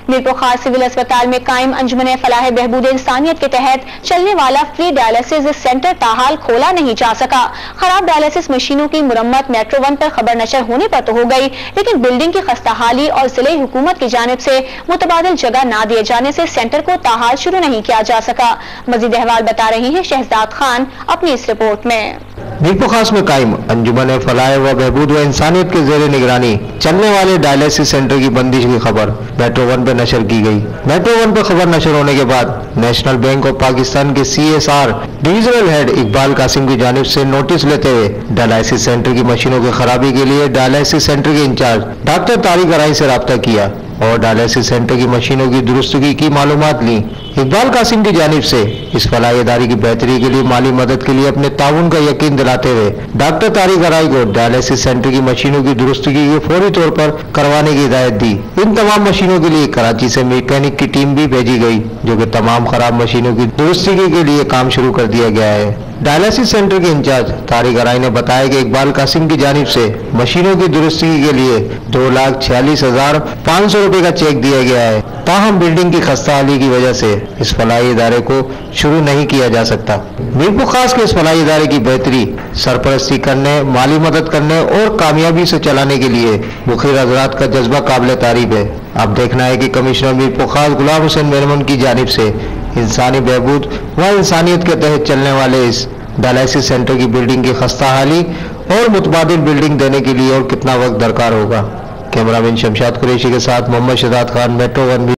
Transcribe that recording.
मीरपुर खास सिविल अस्पताल में कायम अंजुमन फलाह बहबूद इंसानियत के तहत चलने वाला फ्री डायलिसिस सेंटर ताहाल खोला नहीं जा सका। खराब डायलिसिस मशीनों की मुरम्मत मेट्रो 1 पर खबर नशर होने पर तो हो गई, लेकिन बिल्डिंग की खस्ताहाली और जिले हुकूमत की जानिब से मुतबादिल जगह न दिए जाने से सेंटर को ताहाल शुरू नहीं किया जा सका। मजीद अहवाल बता रही है शहजाद खान अपनी इस रिपोर्ट में। मीरपुर खास में कायम अंजुमन फलाह व बहबूद व इंसानियत के जेर निगरानी चलने वाले डायलिसिस सेंटर की बंदिश की खबर मेट्रो 1 पर नशर की गई। मेट्रो 1 पर खबर नशर होने के बाद नेशनल बैंक ऑफ पाकिस्तान के CSR divisional head Iqbal Qasim की जानिब से नोटिस लेते हुए डायलिसिस सेंटर की मशीनों की खराबी के लिए डायलिसिस सेंटर के इंचार्ज डॉक्टर तारिक अराई से राब्ता किया और डायलिसिस सेंटर की मशीनों की दुरुस्तगी की मालूमात ली। इकबाल कासिम की जानिब से इस फलाह इदारे की बेहतरी के लिए माली मदद के लिए अपने ताउन का यकीन दिलाते हुए डॉक्टर तारिक अराई को डायलिसिस सेंटर की मशीनों की दुरुस्तगी की फौरी तौर पर करवाने की हिदायत दी। इन तमाम मशीनों के लिए कराची से मैकेनिक की टीम भी भेजी गई, जो कि तमाम खराब मशीनों की दुरुस्तगी के लिए काम शुरू कर दिया गया है। डायलिसिस सेंटर के इंचार्ज तारिक अराई ने बताया कि इकबाल कासिम की जानिब से मशीनों की दुरुस्तगी के लिए 2,46,500 रुपए का चेक दिया गया है। ताहम बिल्डिंग की खस्ताहाली की वजह से इस फलाही इदारे को शुरू नहीं किया जा सकता। मीरपुर खास के इस फलाही इदारे की बेहतरी, सरपरस्ती करने, माली मदद करने और कामयाबी से चलाने के लिए मुखिर हजरात का जज्बा काबिल तारीफ है। अब देखना है कि कमिश्नर मीरपुर खास गुलाम हुसैन मेमन की जानिब से इंसानी बहबूद व इंसानियत के तहत चलने वाले इस डायलिसिस सेंटर की बिल्डिंग की खस्ताहाली और मुतबादिल बिल्डिंग देने के लिए और कितना वक्त दरकार होगा। कैमरामैन शमशाद कुरैशी के साथ मोहम्मद शहजाद खान, मेट्रो 1।